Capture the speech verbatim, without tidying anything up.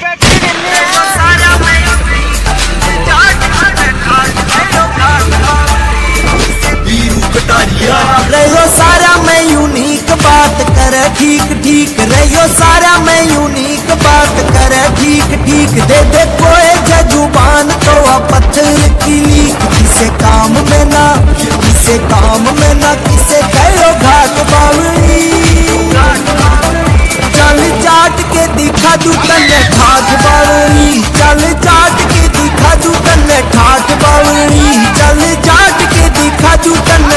रहो सारा मैं यूनिक बात करे ठीक ठीक, रहो सारा मैं यूनिक बात करे ठीक ठीक। दे दे कोई जुबान तो पत्थर की लीक, किसे काम में ना किसे काम में ना किसे कहो घाट बावली। चल चाट के दिखा दू तन्ने ठाठ बावली, चल चाट के दिखा दू तन्ने ठाठ बावली, चल चाट के दिखा दू तन्ने